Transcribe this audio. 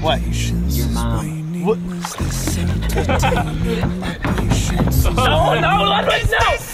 What? Your mom. What? No, no, let me know!